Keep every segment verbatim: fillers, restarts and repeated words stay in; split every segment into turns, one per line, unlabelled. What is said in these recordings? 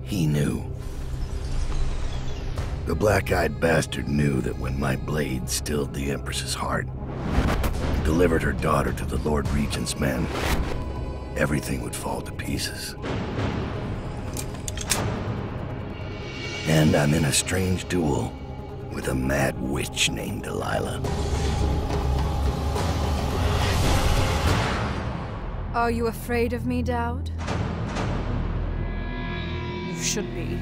He knew. The black-eyed bastard knew that when my blade stilled the Empress's heart, delivered her daughter to the Lord Regent's men, everything would fall to pieces. And I'm in a strange duel with a mad witch named Delilah.
Are you afraid of me, Daud? You should be.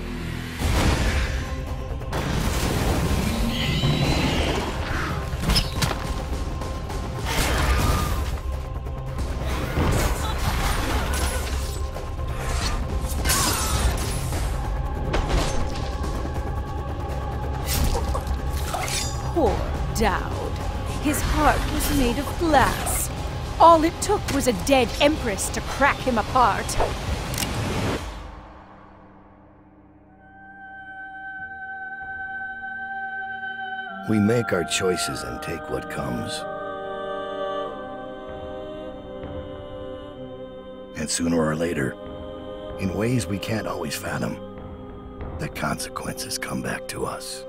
Poor Daud. His heart was made of glass. All it took was a dead Empress to crack him apart.
We make our choices and take what comes. And sooner or later, in ways we can't always fathom, the consequences come back to us.